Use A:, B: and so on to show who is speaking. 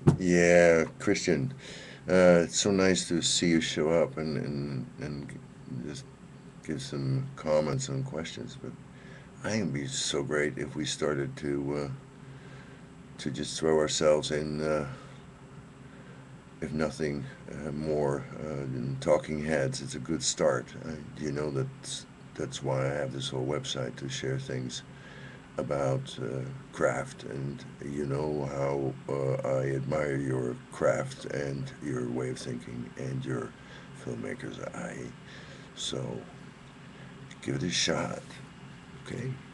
A: Yeah, Christian, it's so nice to see you show up and just give some comments and questions. But I think it'd be so great if we started to just throw ourselves in, if nothing more, in talking heads. It's a good start. You know that's why I have this whole website to share things about craft, and you know how I admire your craft and your way of thinking and your filmmaker's eye. So give it a shot, okay?